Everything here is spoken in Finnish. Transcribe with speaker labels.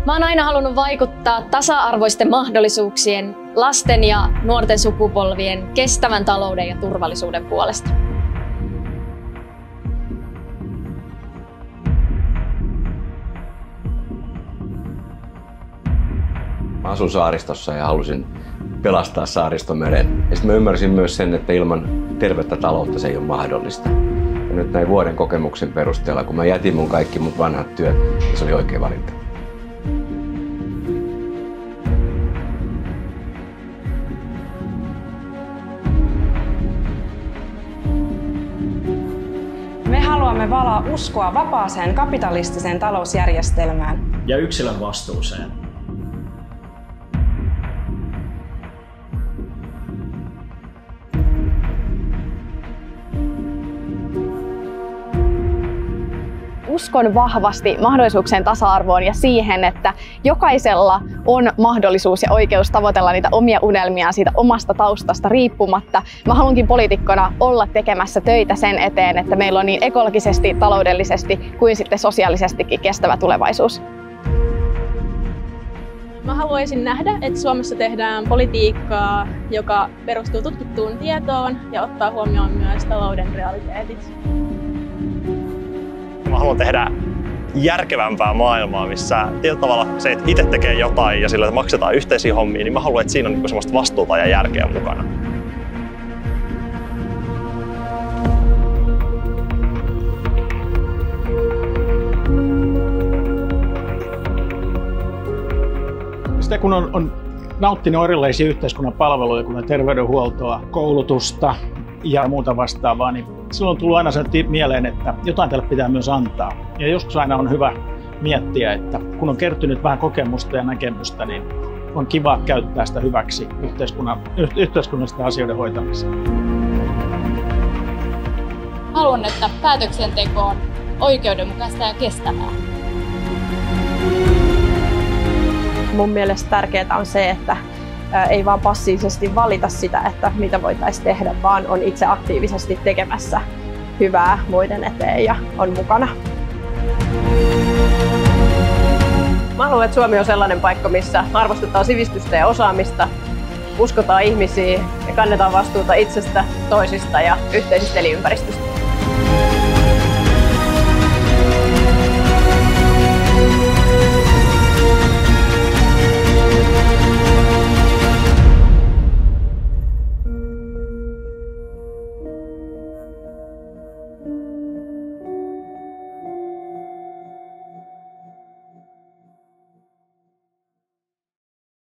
Speaker 1: Mä oon aina halunnut vaikuttaa tasa-arvoisten mahdollisuuksien, lasten ja nuorten sukupolvien, kestävän talouden ja turvallisuuden puolesta.
Speaker 2: Mä asun saaristossa ja halusin pelastaa Saaristomeren. Ja sitten mä ymmärsin myös sen, että ilman tervettä taloutta se ei ole mahdollista. Ja nyt näin vuoden kokemuksen perusteella, kun mä jätin mun kaikki mun vanhat työt, niin se oli oikea valinta.
Speaker 3: Me haluamme valaa uskoa vapaaseen kapitalistiseen talousjärjestelmään
Speaker 4: ja yksilön vastuuseen.
Speaker 5: Uskon vahvasti mahdollisuuksien tasa-arvoon ja siihen, että jokaisella on mahdollisuus ja oikeus tavoitella niitä omia unelmiaan siitä omasta taustasta riippumatta. Mä haluankin poliitikkona olla tekemässä töitä sen eteen, että meillä on niin ekologisesti, taloudellisesti kuin sitten sosiaalisestikin kestävä tulevaisuus.
Speaker 6: Mä haluaisin nähdä, että Suomessa tehdään politiikkaa, joka perustuu tutkittuun tietoon ja ottaa huomioon myös talouden realiteetit.
Speaker 7: Mä haluan tehdä järkevämpää maailmaa, missä tietyllä tavalla se, että itse tekee jotain ja sillä maksetaan yhteisiä hommia, niin mä haluan, että siinä on semmoista vastuuta ja järkeä mukana.
Speaker 8: Sitten kun on nauttinut erilaisia yhteiskunnan palveluja, kuten terveydenhuoltoa, koulutusta ja muuta vastaavaa, niin silloin on tullut aina sen mieleen, että jotain tälle pitää myös antaa. Ja joskus aina on hyvä miettiä, että kun on kertynyt vähän kokemusta ja näkemystä, niin on kiva käyttää sitä hyväksi yhteiskunnallisten asioiden hoitamiseen.
Speaker 9: Haluan, että päätöksenteko on oikeudenmukaista ja kestävää.
Speaker 10: Mun mielestä tärkeää on se, että ei vaan passiivisesti valita sitä, että mitä voitaisiin tehdä, vaan on itse aktiivisesti tekemässä hyvää muiden eteen ja on mukana. Mä haluan, että Suomi on sellainen paikka, missä arvostetaan sivistystä ja osaamista, uskotaan ihmisiin ja kannetaan vastuuta itsestä, toisista ja yhteisistä elinympäristöstä.